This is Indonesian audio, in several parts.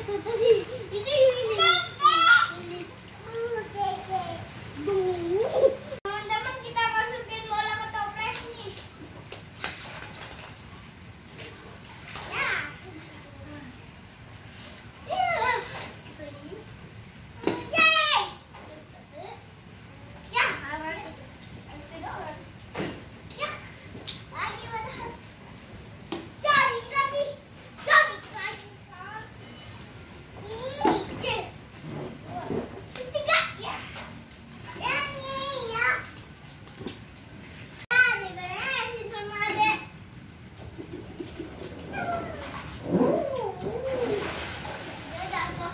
Teman-teman, kita masukin bola ke toples nih. Ya. Ya, harus. Ya. Lagi padahal. Jadi lagi. Ketiga ya. Yang ini ya. Diberesin sama adek. Ya jatuh.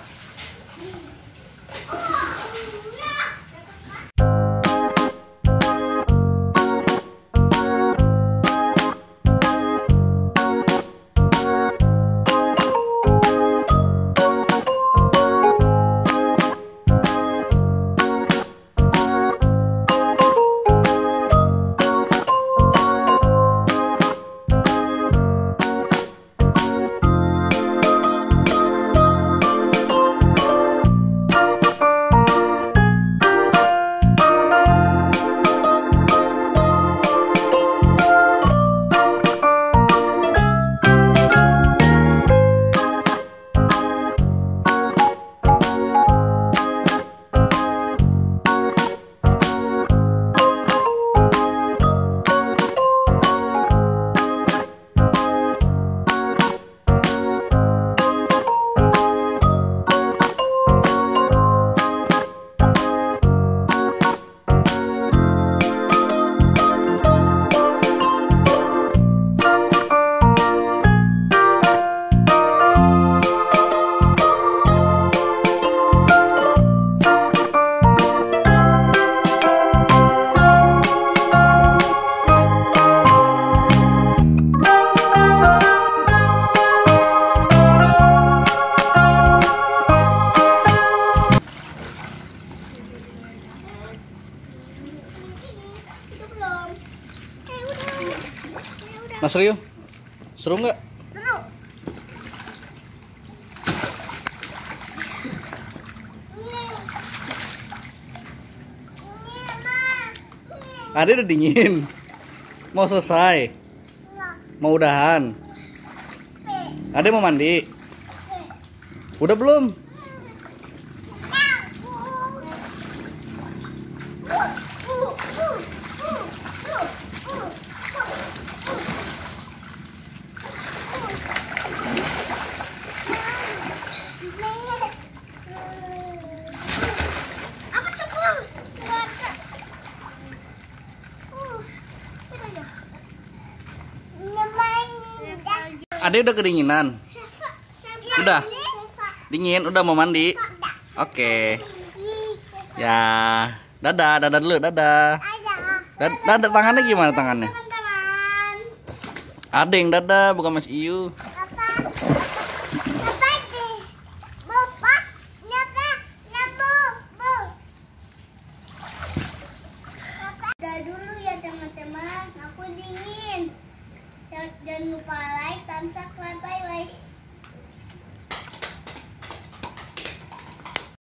Mas Rio, seru nggak? Seru. Ade udah dingin. Mau selesai? Mau udahan? Ade mau mandi? Udah belum? Ade udah kedinginan? Udah? Dingin? Udah mau mandi? Oke. Ya, dadah, dadah dulu, dadah. Dadah, tangannya gimana tangannya? Ade yang dadah, bukan Mas Iyu.